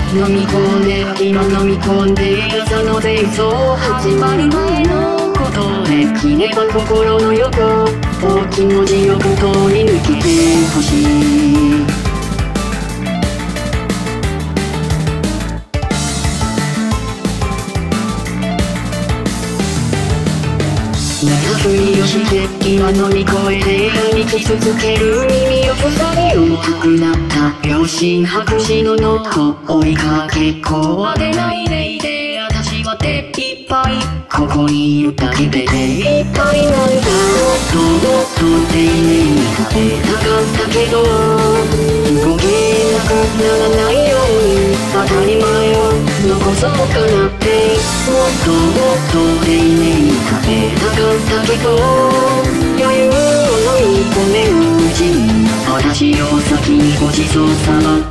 飲み込んで今飲み込んで朝の前奏始まる前のことできれば心の横大き文字よく通り抜けてほしい。寝たふりをして今乗り越えて生き続ける耳を塞ぎ重くなった両親白紙のノート追いかけっこは出ないでいて私は手いっぱいここにいるだけで手いっぱいなんだ。もっと丁寧に食べたかったけど動けなくならないように当たり前を残そうかなってもっと丁寧に食べたかったけど余裕を飲み込めるうちに私を先にごちそうさま。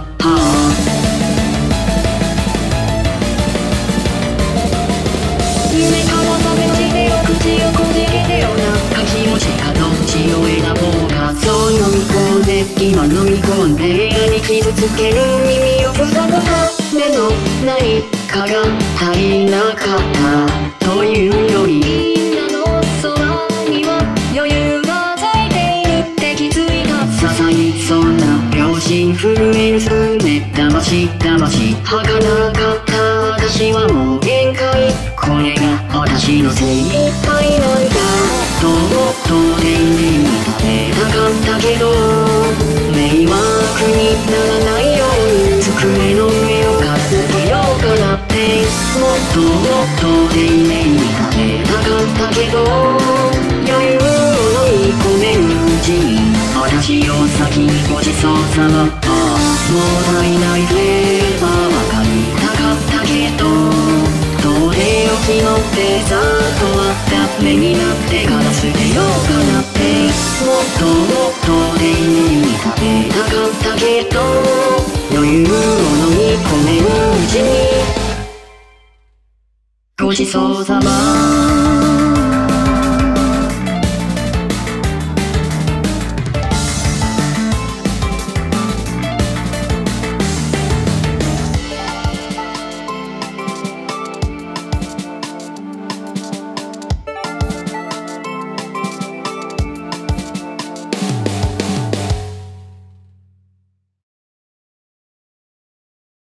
夢から食べちでよ口をこじけてよなんか気持ちがどっちを選ぼうか。そう飲み込んで今飲み込んで傷つける耳を塞ぐは目の何かが足りなかったというよりみんなの空には余裕がついているって気づいた。ささにそんな両親震える爪魂儚かった私はもう限界これが私の精一杯なんだ。と丁寧に食べたかったけど迷惑にならないように机の上を片付けようかなってもっと丁寧に食べたかったけど余裕を飲み込めるうちに私を先にごちそうさま。もったいないフレーバーばかりなかったけどどれを気のデザートはダメになってから捨てようかなってもっと丁寧に食べたかったけど余裕を飲み込めるうちにごちそうさま。